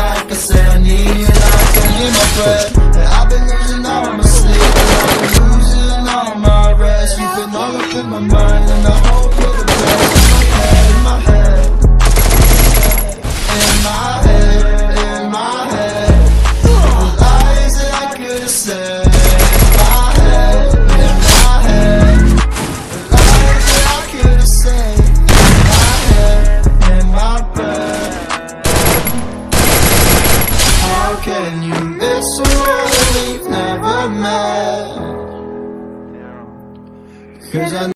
like I said, I need you like I need my breath. And I've been losing all my sleep, and I've been losing all my rest. You've been all up in my mind, and I hope you're the best. In my head, in my head, in my head, the lies that I could have said. In my head, in my head, the lies that I could have said. In my head, in my bed. How can you miss someone we've never met? 'Cause I